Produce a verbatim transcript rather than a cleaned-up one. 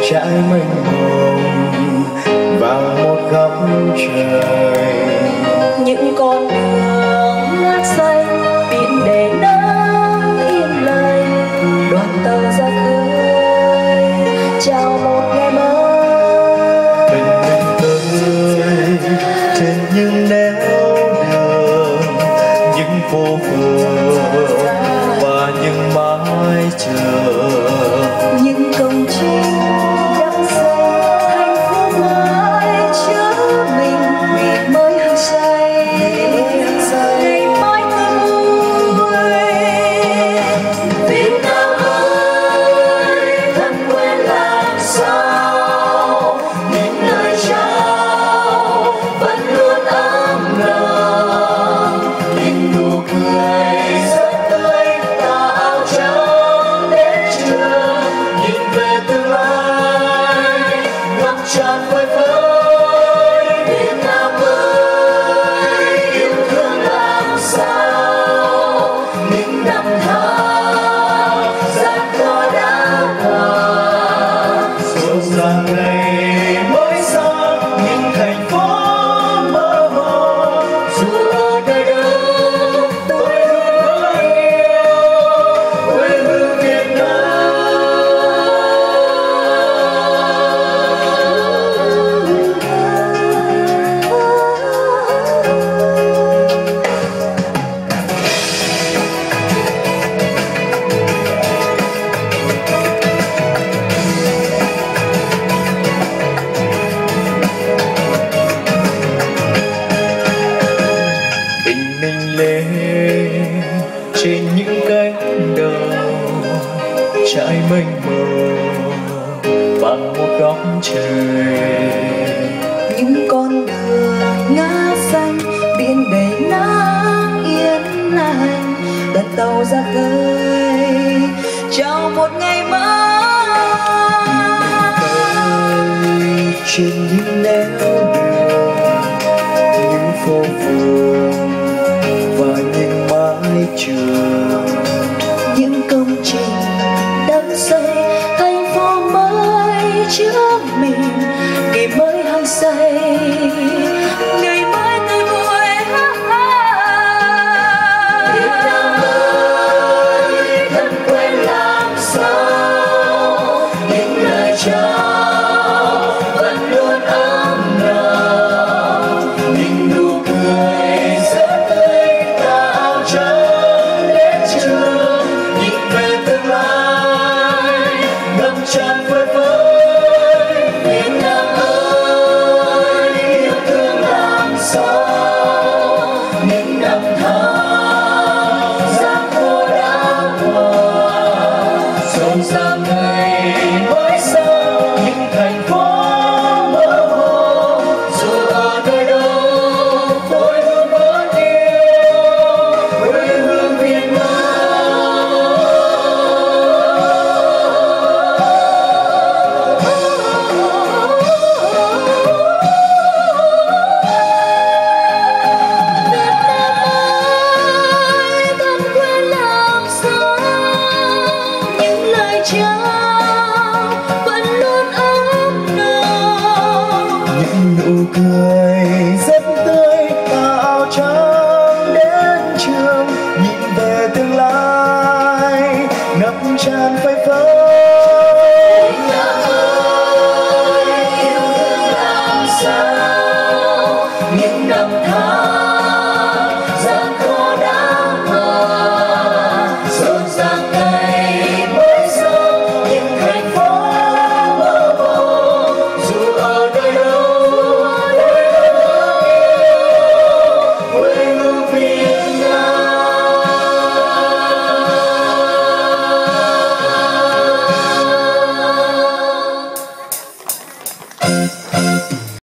trải mênh mông vào một góc trời. Những con đường ngát xanh biển để nắng yên lành, đoàn tàu ra khơi chào một ngày mới. Bình minh tươi trên những nẻo đường, những phố phường và những mái trường, những công trình đắm say thành phố mới chứa mình ngày mới hăng say, ngày mai tươi vui. Việt Nam ơi thân quen làm sao, những lời chào vẫn luôn ấm lòng, những nụ cười rất tươi tà áo trắng đến trường, nhìn về tương lai ngập tràn phơi phới. Việt Nam ơi yêu thương làm sao, những năm tháng gian khó đã qua, rộn ràng ngày mới sáng những thành phố mơ hồ. dù ở nơi đâu tôi luôn mãi yêu Quê hương Việt Nam. Bình minh lên trên những cánh đồng trải mênh mông bằng một góc trời. những con đường ngã xanh biển đầy nắng yên lành, đoàn tàu ra khơi chào một ngày mới. Trên những nẻo đường, những phố phường và những mái trường, Những công trình đắm say thành phố mới chứa mình ngày mới hăng say, ngày mới tươi vui. Việt Nam ơi thân quen làm sao, những lời chào vẫn luôn ấm lòng, những nụ cười rất tươi tà áo trắng đến trường, nhìn về tương lai ngập tràn phơi phới. Việt Nam ơi yêu thương làm sao, những năm tháng gian khổ đã qua, Rộn ràng ngày mới